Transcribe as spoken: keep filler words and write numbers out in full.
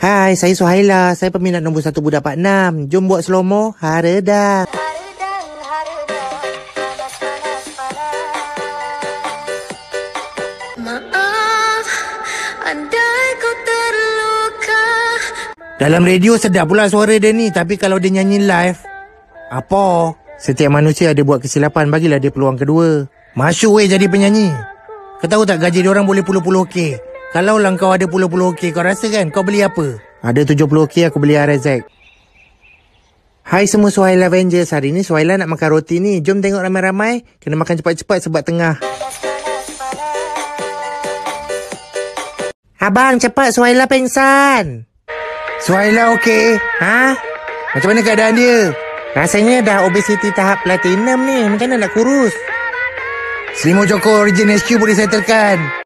Hai, saya Suhaila. Saya peminat nombor satu budak Pak Enam. Jom buat slow-mo. Haredang. Maaf, andai ku terluka. Dalam radio sedap pula suara dia ni. Tapi kalau dia nyanyi live, apa? Setiap manusia ada buat kesilapan. Bagilah dia peluang kedua. Masyuk weh jadi penyanyi. Kau tahu tak gaji diorang boleh puluh-puluh K. Kalau lah kau ada puluh-puluh K, kau rasa kan kau beli apa? Ada tujuh puluh K aku beli R Z. Hai semua Suhaila Avengers. Hari ni Suhaila nak makan roti ni. Jom tengok ramai-ramai. Kena makan cepat-cepat sebab tengah. Abang cepat, Suhaila pengsan. Suhaila okey? Ha? Macam mana keadaan dia? Rasanya dah obesiti tahap platinum ni. Macam mana nak kurus? Selimo Joko Origin H Q boleh settlekan.